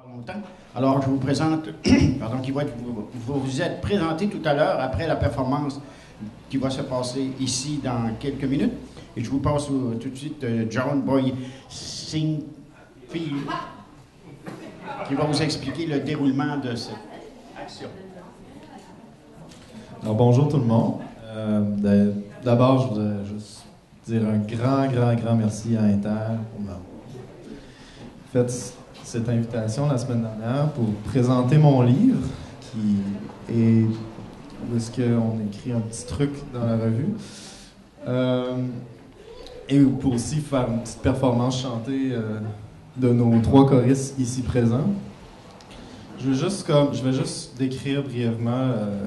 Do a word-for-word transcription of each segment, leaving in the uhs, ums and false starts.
longtemps. Alors, je vous présente, pardon, qui va être, vous, vous vous êtes présenté tout à l'heure après la performance qui va se passer ici dans quelques minutes. Et je vous passe au, tout de suite euh, John Boy Singfield, qui va vous expliquer le déroulement de cette action. Alors, bonjour tout le monde. Euh, D'abord, je voudrais juste dire un grand, grand, grand merci à Inter pour m'avoir fait cette invitation la semaine dernière pour présenter mon livre, qui est où est-ce qu'on écrit un petit truc dans la revue. Euh, et pour aussi faire une petite performance chantée euh, de nos trois choristes ici présents. Je vais juste, comme, je vais juste décrire brièvement euh,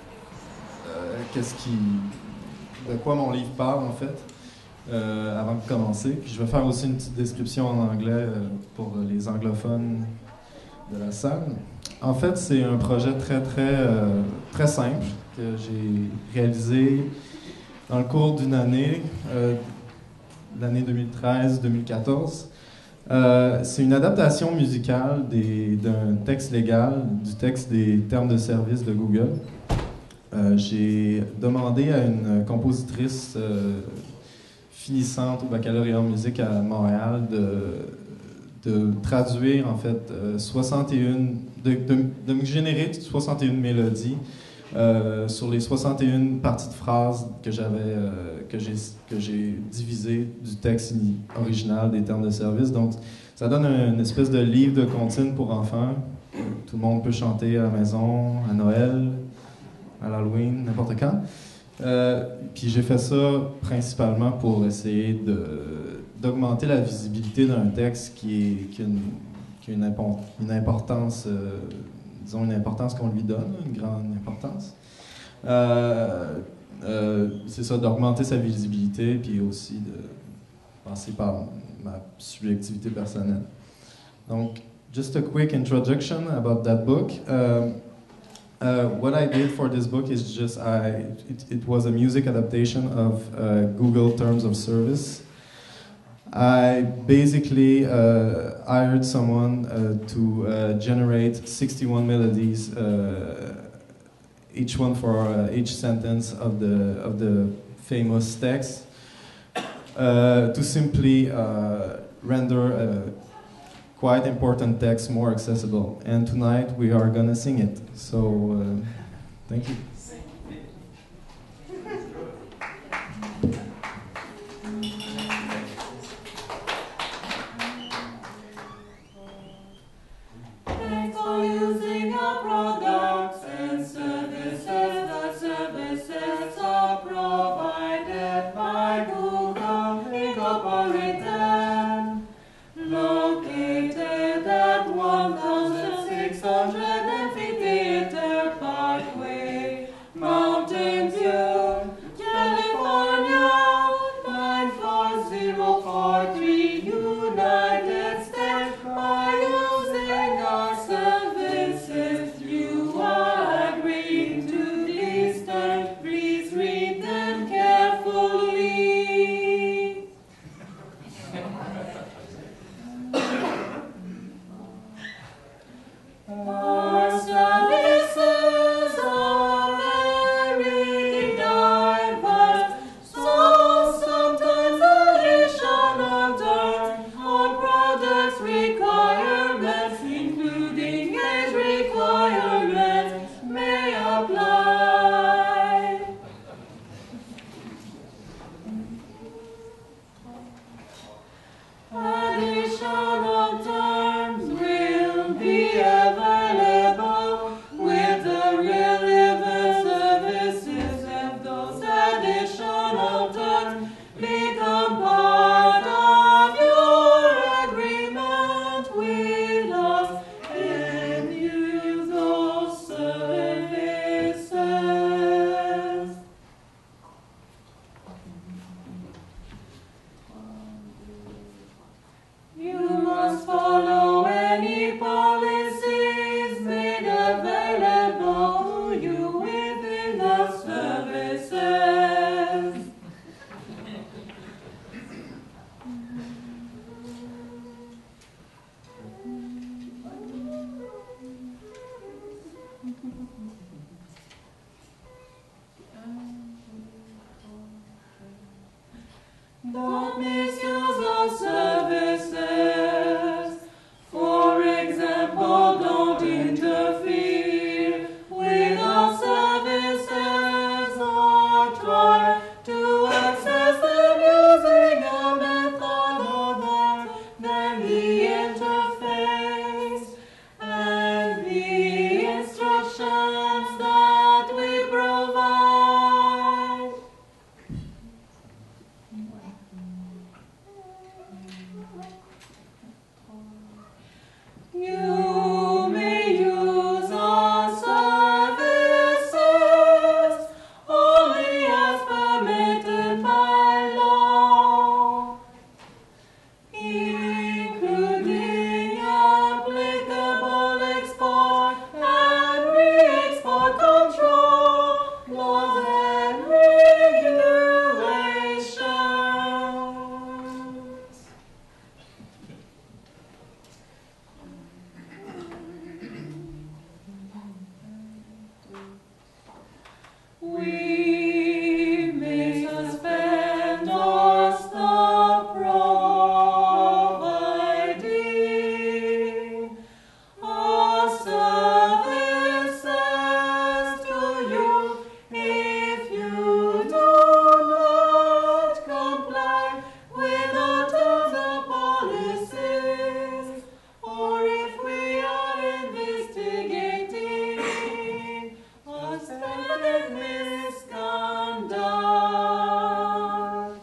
euh, qu'est-ce qui, de quoi mon livre parle en fait, euh, avant de commencer. Puis je vais faire aussi une petite description en anglais euh, pour les anglophones de la salle. En fait, c'est un projet très très euh, très simple que j'ai réalisé dans le cours d'une année, euh, l'année deux mille treize deux mille quatorze. Euh, c'est une adaptation musicale d'un texte légal, du texte des termes de service de Google. Euh, j'ai demandé à une compositrice euh, finissante au baccalauréat en musique à Montréal de, de traduire en fait euh, soixante et un, de, de, de me générer soixante et une mélodies euh, sur les soixante et une parties de phrases que j'avais euh, que j'ai que j'ai divisées du texte original des termes de service. Donc ça donne un, une espèce de livre de comptines pour enfants. Tout le monde peut chanter à la maison, à Noël, à l'Halloween, n'importe quand. Euh, puis j'ai fait ça principalement pour essayer de, d'augmenter la visibilité d'un texte qui, est, qui a une, qui a une, import, une importance, euh, disons une importance qu'on lui donne, une grande importance. Euh, euh, c'est ça, d'augmenter sa visibilité, puis aussi de passer par ma subjectivité personnelle. Donc, just a quick introduction about that book. Um, Uh, what I did for this book is just I it, it was a music adaptation of uh, Google Terms of Service. I basically uh, hired someone uh, to uh, generate sixty-one melodies, uh, each one for uh, each sentence of the of the famous text, uh, to simply uh, render a quite important text more accessible. And tonight we are gonna sing it. So, uh, thank you. Thanks for using our products and services. The services are provided by Google Incorporated. Located at one thousand six hundred fifty-eight Parkway, Mountain View, California, nine four zero four three, United States. By using our services, you are agreeing to these terms. Please read them carefully. Our services are very diverse, so sometimes additional terms or products requirements, including age requirements, may apply. Additional terms will be available with the relevant services, and those additional terms become part of your agreement with us, and you use those services. Don't misuse our services. For example, don't interfere with our services or try to access them using a method other than the interface and the instructions that we provide. You may use our services only as permitted by law, including applicable export and re-export control laws and regulations. We may suspend or stop providing our services to you if you do not comply with our terms or policies, or if we are investigating suspected misconduct.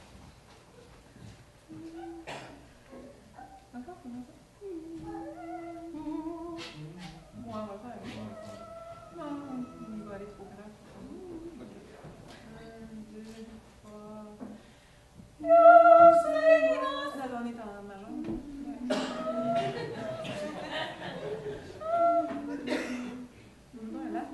Bon, on va faire. Non, il va aller trop grave. Un, deux, trois. Là, on est en majeur. Voilà.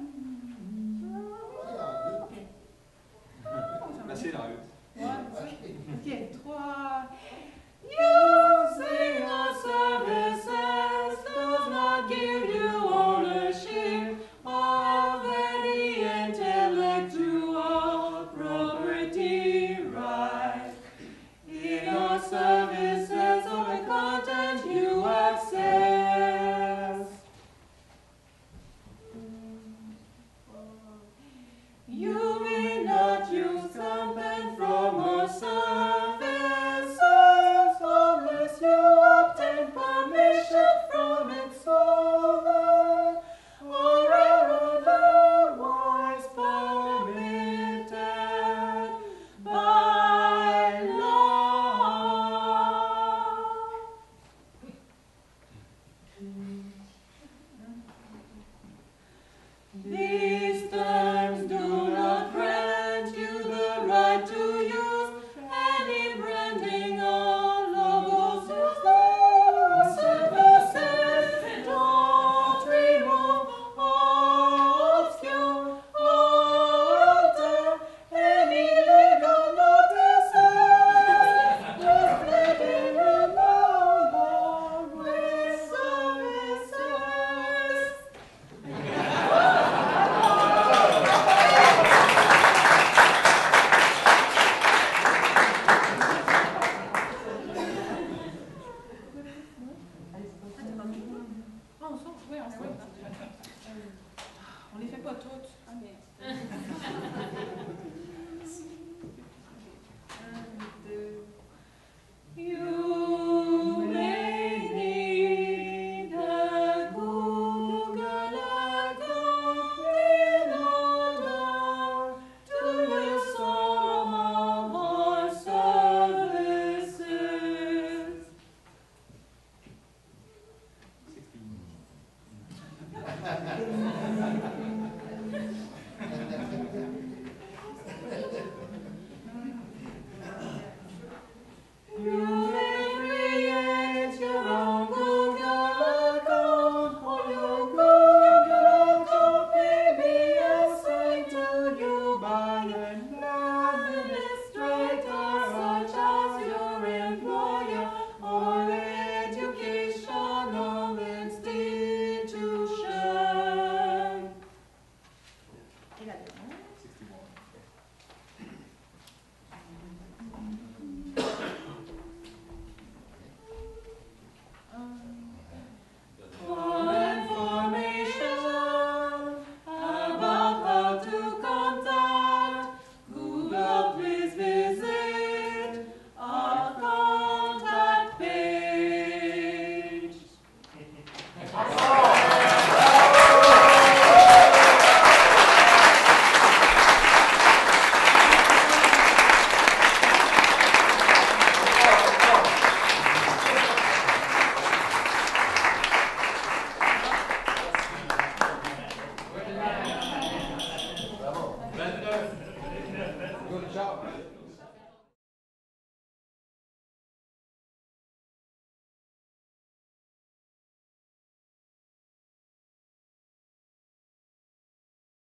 Assez dans eux. Ouais, ok, trois. Using our services does not give you ownership of any intellectual property right in our services or the content you access. You may not use content from our services unless you obtain permission from its owner or are otherwise permitted by law. These terms do not grant you the right to use any branding or logos used or services. Don't remove or obscure or alter any legal notices reflecting the number with services. On sort, oui, on est ouais. On les fait pas toutes. Ah, mais... Un, deux. You may need a Google account in order to use some of our services. You may create your own Google account, or your Google account may be assigned to you by an administrator such as your employer or educational institution. Et là-dedans. Right.